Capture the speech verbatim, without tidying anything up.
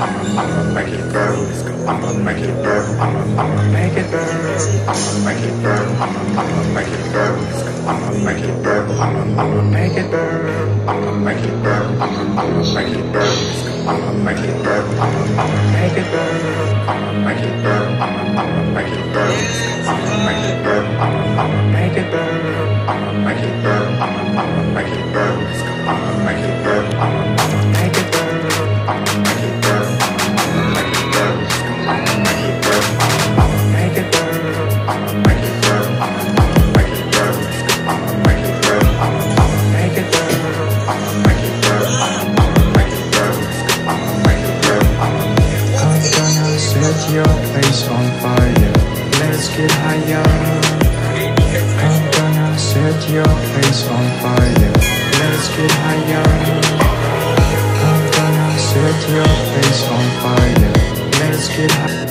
I'ma, I'ma make it burn. I'ma make it burn. I'ma, I'ma make it burn. I'ma make it burn. I'ma, I'ma make it burn. I'ma make it burn. I'ma, I'ma make it burn. I'ma make it burn. I'ma, I'ma make it burn. I'ma make it burn. I'ma, I'ma make it burn. I'ma make it burn. I'ma, I'ma make it burn. I'ma make it burn. I'ma, I'ma make it burn. I'ma make it burn. I'ma, I'ma make it burn. I'ma make it burn. I'ma, I'ma make it burn. I'ma make it burn. I'ma, I'ma make it burn. I'ma make it burn. I'ma, I'ma make it burn. I'ma make it burn. I'ma, I'ma make it burn. I'ma make it burn. I'ma, I'ma make it burn. I'ma make it burn. I'ma, I'ma make it burn. I'ma make it burn. I'ma. I'm gonna set your place on fire. Let's get higher. I'm gonna set your place on fire. Let's get higher. I'm gonna set your face on fire. Let's get higher.